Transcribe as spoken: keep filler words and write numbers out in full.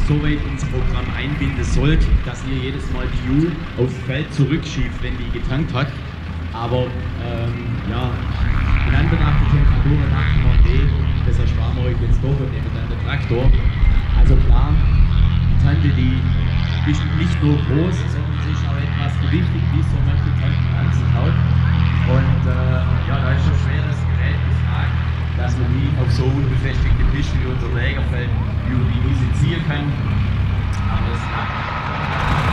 so weit ins Programm einbinden sollt, dass ihr jedes Mal die Ju aufs Feld zurückschiebt, wenn die getankt hat. Aber ähm, ja, in Anbetracht der Temperaturen dachten wir, nee, das ersparen wir euch jetzt doch und nehmen dann den Traktor. Also klar, die Tante, die ist nicht nur groß, sondern sie ist auch etwas gewichtig, wie so manche Tanten an sich haut. Und äh, ja, da ist schon schweres Gerät gefragt, dass man die auf so unbefestigte Pisten wie unser Lägerfeld über die Wiese ziehen kann. Aber es klappt.